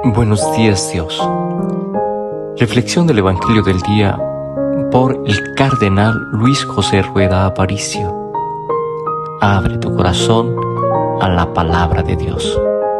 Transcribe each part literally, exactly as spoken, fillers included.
Buenos días, Dios. Reflexión del Evangelio del día por el Cardenal Luis José Rueda Aparicio. Abre tu corazón a la palabra de Dios.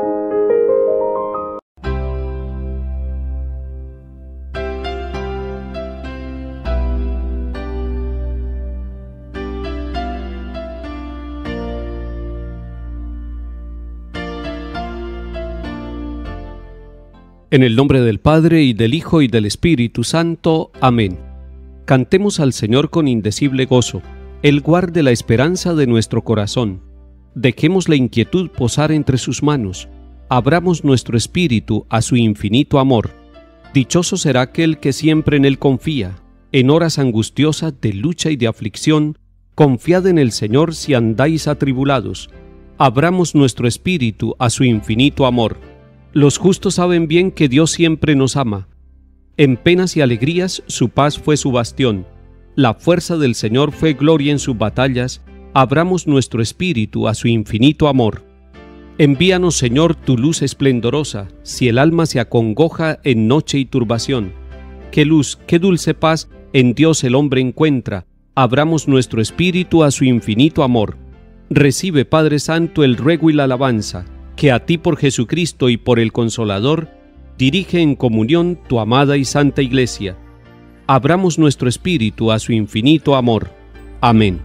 En el nombre del Padre, y del Hijo, y del Espíritu Santo. Amén. Cantemos al Señor con indecible gozo. Él guarde la esperanza de nuestro corazón. Dejemos la inquietud posar entre sus manos. Abramos nuestro espíritu a su infinito amor. Dichoso será aquel que siempre en Él confía. En horas angustiosas de lucha y de aflicción, confiad en el Señor si andáis atribulados. Abramos nuestro espíritu a su infinito amor. Los justos saben bien que Dios siempre nos ama. En penas y alegrías su paz fue su bastión. La fuerza del Señor fue gloria en sus batallas. Abramos nuestro espíritu a su infinito amor. Envíanos, Señor, tu luz esplendorosa, si el alma se acongoja en noche y turbación. Qué luz, qué dulce paz en Dios el hombre encuentra. Abramos nuestro espíritu a su infinito amor. Recibe, Padre Santo, el ruego y la alabanza, que a ti por Jesucristo y por el Consolador, dirige en comunión tu amada y santa Iglesia. Abramos nuestro espíritu a su infinito amor. Amén.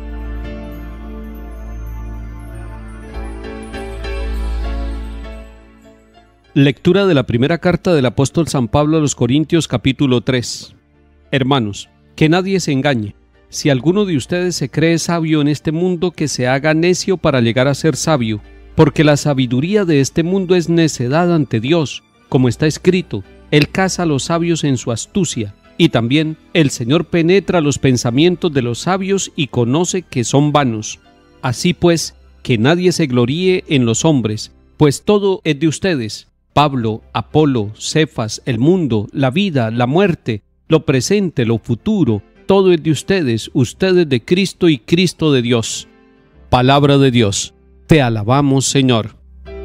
Lectura de la primera carta del apóstol San Pablo a los Corintios, capítulo tres. Hermanos, que nadie se engañe. Si alguno de ustedes se cree sabio en este mundo, que se haga necio para llegar a ser sabio, porque la sabiduría de este mundo es necedad ante Dios, como está escrito: Él caza a los sabios en su astucia, y también el Señor penetra los pensamientos de los sabios y conoce que son vanos. Así pues, que nadie se gloríe en los hombres, pues todo es de ustedes: Pablo, Apolo, Cefas, el mundo, la vida, la muerte, lo presente, lo futuro, todo es de ustedes, ustedes de Cristo y Cristo de Dios. Palabra de Dios. Te alabamos, Señor.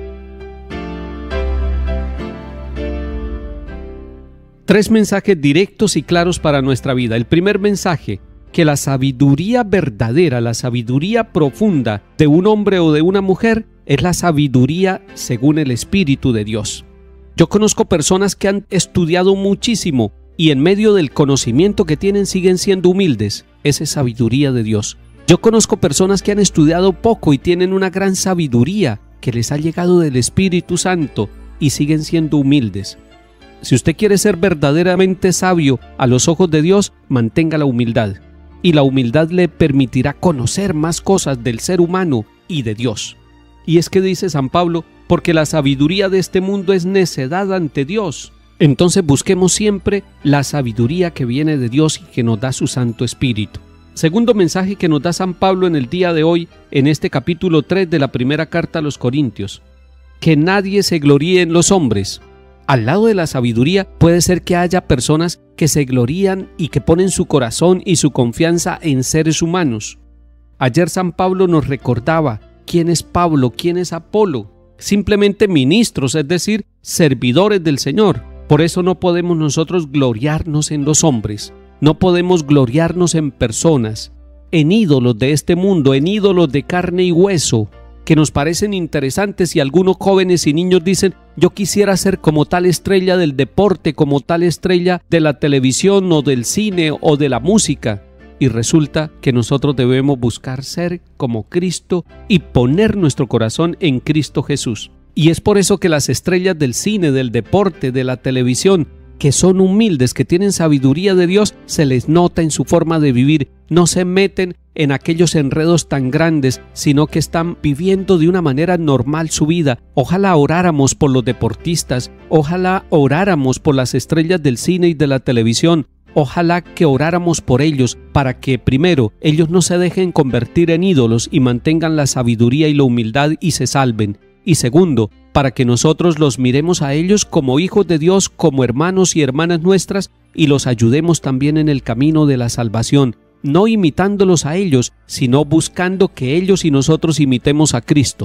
Tres mensajes directos y claros para nuestra vida. El primer mensaje: que la sabiduría verdadera, la sabiduría profunda de un hombre o de una mujer es la sabiduría según el Espíritu de Dios. Yo conozco personas que han estudiado muchísimo y en medio del conocimiento que tienen siguen siendo humildes. Esa es sabiduría de Dios. Yo conozco personas que han estudiado poco y tienen una gran sabiduría que les ha llegado del Espíritu Santo y siguen siendo humildes. Si usted quiere ser verdaderamente sabio a los ojos de Dios, mantenga la humildad. Y la humildad le permitirá conocer más cosas del ser humano y de Dios. Y es que dice San Pablo, porque la sabiduría de este mundo es necedad ante Dios. Entonces busquemos siempre la sabiduría que viene de Dios y que nos da su Santo Espíritu. Segundo mensaje que nos da San Pablo en el día de hoy, en este capítulo tres de la primera carta a los Corintios: que nadie se gloríe en los hombres. Al lado de la sabiduría puede ser que haya personas que se glorían y que ponen su corazón y su confianza en seres humanos. Ayer San Pablo nos recordaba quién es Pablo, quién es Apolo. Simplemente ministros, es decir, servidores del Señor. Por eso no podemos nosotros gloriarnos en los hombres. No podemos gloriarnos en personas, en ídolos de este mundo, en ídolos de carne y hueso, que nos parecen interesantes y algunos jóvenes y niños dicen: yo quisiera ser como tal estrella del deporte, como tal estrella de la televisión o del cine o de la música. Y resulta que nosotros debemos buscar ser como Cristo y poner nuestro corazón en Cristo Jesús. Y es por eso que las estrellas del cine, del deporte, de la televisión, que son humildes, que tienen sabiduría de Dios, se les nota en su forma de vivir. No se meten en aquellos enredos tan grandes, sino que están viviendo de una manera normal su vida. Ojalá oráramos por los deportistas, ojalá oráramos por las estrellas del cine y de la televisión, ojalá que oráramos por ellos para que, primero, ellos no se dejen convertir en ídolos y mantengan la sabiduría y la humildad y se salven. Y segundo, para que nosotros los miremos a ellos como hijos de Dios, como hermanos y hermanas nuestras, y los ayudemos también en el camino de la salvación, no imitándolos a ellos, sino buscando que ellos y nosotros imitemos a Cristo.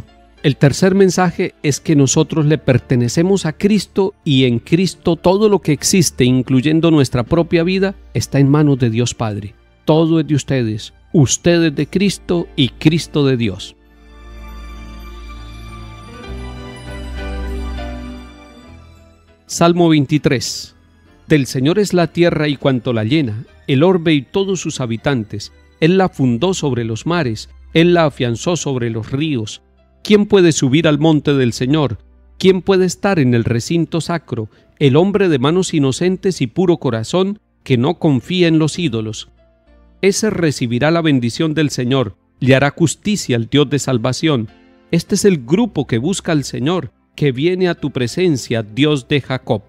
El tercer mensaje es que nosotros le pertenecemos a Cristo y en Cristo todo lo que existe, incluyendo nuestra propia vida, está en manos de Dios Padre. Todo es de ustedes, ustedes de Cristo y Cristo de Dios. Salmo veintitrés. Del Señor es la tierra y cuanto la llena, el orbe y todos sus habitantes. Él la fundó sobre los mares, Él la afianzó sobre los ríos. ¿Quién puede subir al monte del Señor? ¿Quién puede estar en el recinto sacro? El hombre de manos inocentes y puro corazón, que no confía en los ídolos. Ese recibirá la bendición del Señor, le hará justicia al Dios de salvación. Este es el grupo que busca al Señor, que viene a tu presencia, Dios de Jacob.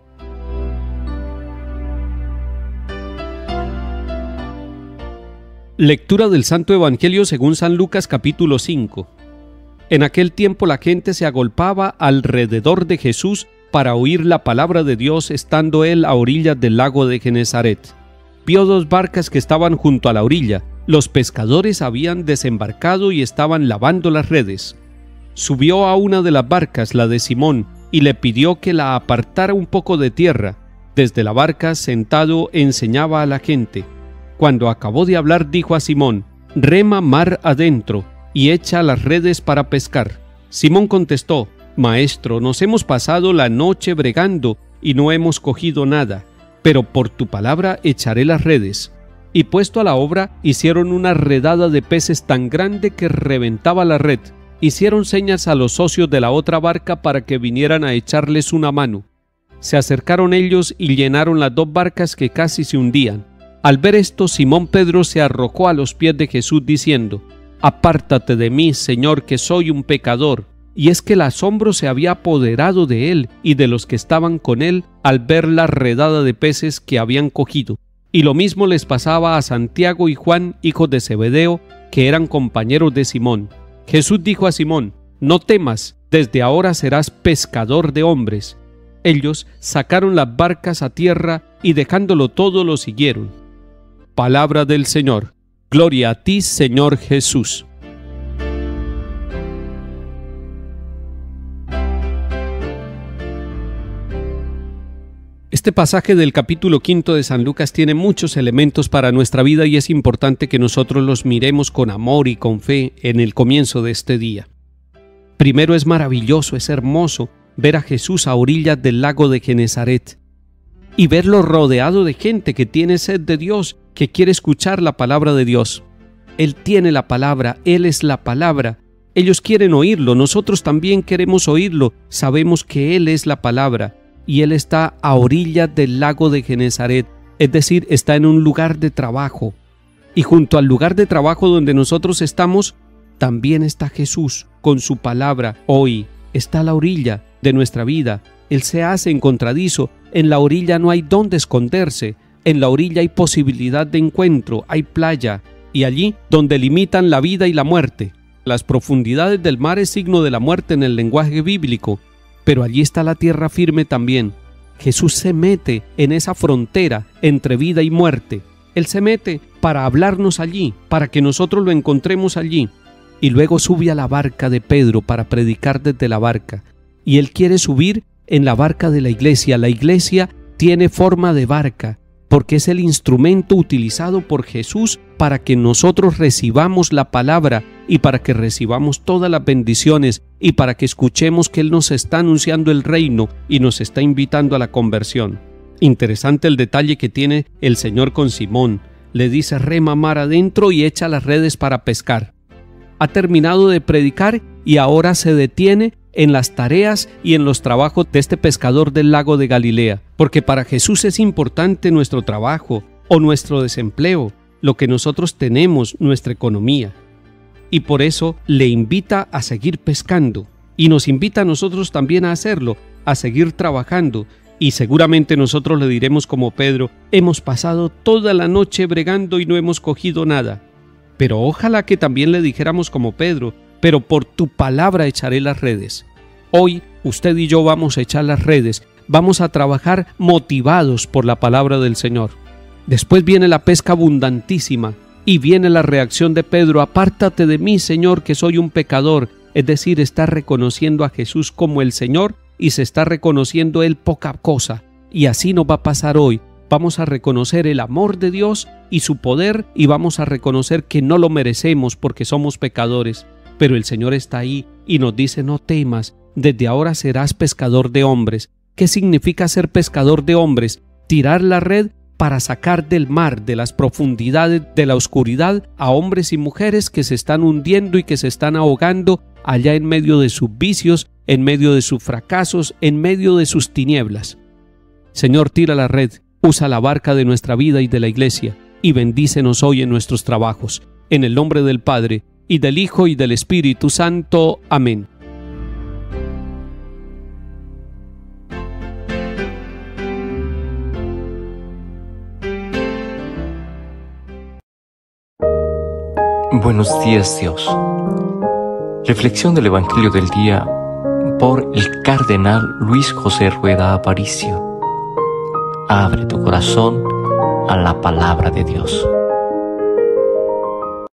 Lectura del Santo Evangelio según San Lucas capítulo cinco. En aquel tiempo la gente se agolpaba alrededor de Jesús para oír la palabra de Dios, estando él a orillas del lago de Genesaret. Vio dos barcas que estaban junto a la orilla. Los pescadores habían desembarcado y estaban lavando las redes. Subió a una de las barcas, la de Simón, y le pidió que la apartara un poco de tierra. Desde la barca, sentado, enseñaba a la gente. Cuando acabó de hablar, dijo a Simón: «Rema mar adentro y echa las redes para pescar». Simón contestó: «Maestro, nos hemos pasado la noche bregando y no hemos cogido nada, pero por tu palabra echaré las redes». Y puesto a la obra, hicieron una redada de peces tan grande que reventaba la red. Hicieron señas a los socios de la otra barca para que vinieran a echarles una mano. Se acercaron ellos y llenaron las dos barcas que casi se hundían. Al ver esto, Simón Pedro se arrojó a los pies de Jesús diciendo: «Apártate de mí, Señor, que soy un pecador». Y es que el asombro se había apoderado de él y de los que estaban con él al ver la redada de peces que habían cogido. Y lo mismo les pasaba a Santiago y Juan, hijos de Zebedeo, que eran compañeros de Simón. Jesús dijo a Simón: «No temas, desde ahora serás pescador de hombres». Ellos sacaron las barcas a tierra y dejándolo todo lo siguieron. Palabra del Señor. Gloria a ti, Señor Jesús. Este pasaje del capítulo quinto de San Lucas tiene muchos elementos para nuestra vida y es importante que nosotros los miremos con amor y con fe en el comienzo de este día. Primero, es maravilloso, es hermoso ver a Jesús a orillas del lago de Genesaret y verlo rodeado de gente que tiene sed de Dios, que quiere escuchar la palabra de Dios. Él tiene la palabra, Él es la palabra. Ellos quieren oírlo, nosotros también queremos oírlo. Sabemos que Él es la palabra y Él está a orillas del lago de Genesaret, es decir, está en un lugar de trabajo. Y junto al lugar de trabajo donde nosotros estamos, también está Jesús con su palabra. Hoy está a la orilla de nuestra vida. Él se hace encontradizo. En la orilla no hay dónde esconderse. En la orilla hay posibilidad de encuentro, hay playa, y allí donde limitan la vida y la muerte. Las profundidades del mar es signo de la muerte en el lenguaje bíblico, pero allí está la tierra firme también. Jesús se mete en esa frontera entre vida y muerte. Él se mete para hablarnos allí, para que nosotros lo encontremos allí. Y luego sube a la barca de Pedro para predicar desde la barca. Y Él quiere subir en la barca de la iglesia. La iglesia tiene forma de barca, porque es el instrumento utilizado por Jesús para que nosotros recibamos la palabra y para que recibamos todas las bendiciones y para que escuchemos que Él nos está anunciando el reino y nos está invitando a la conversión. Interesante el detalle que tiene el Señor con Simón. Le dice: «Rema mar adentro y echa las redes para pescar». Ha terminado de predicar y ahora se detiene en las tareas y en los trabajos de este pescador del lago de Galilea, porque para Jesús es importante nuestro trabajo o nuestro desempleo, lo que nosotros tenemos, nuestra economía. Y por eso le invita a seguir pescando y nos invita a nosotros también a hacerlo, a seguir trabajando. Y seguramente nosotros le diremos como Pedro: «Hemos pasado toda la noche bregando y no hemos cogido nada». Pero ojalá que también le dijéramos como Pedro: «Pero por tu palabra echaré las redes». Hoy usted y yo vamos a echar las redes, vamos a trabajar motivados por la palabra del Señor. Después viene la pesca abundantísima y viene la reacción de Pedro: «Apártate de mí, Señor, que soy un pecador». es decir, está reconociendo a Jesús como el Señor y se está reconociendo Él poca cosa. Y así nos va a pasar hoy. Vamos a reconocer el amor de Dios y su poder y vamos a reconocer que no lo merecemos porque somos pecadores. Pero el Señor está ahí y nos dice: no temas, desde ahora serás pescador de hombres. ¿Qué significa ser pescador de hombres? Tirar la red para sacar del mar, de las profundidades de la oscuridad, a hombres y mujeres que se están hundiendo y que se están ahogando allá en medio de sus vicios, en medio de sus fracasos, en medio de sus tinieblas. Señor, tira la red, usa la barca de nuestra vida y de la iglesia, y bendícenos hoy en nuestros trabajos. En el nombre del Padre, y del Hijo, y del Espíritu Santo. Amén. Buenos días, Dios. Reflexión del Evangelio del día por el Cardenal Luis José Rueda Aparicio. Abre tu corazón a la palabra de Dios.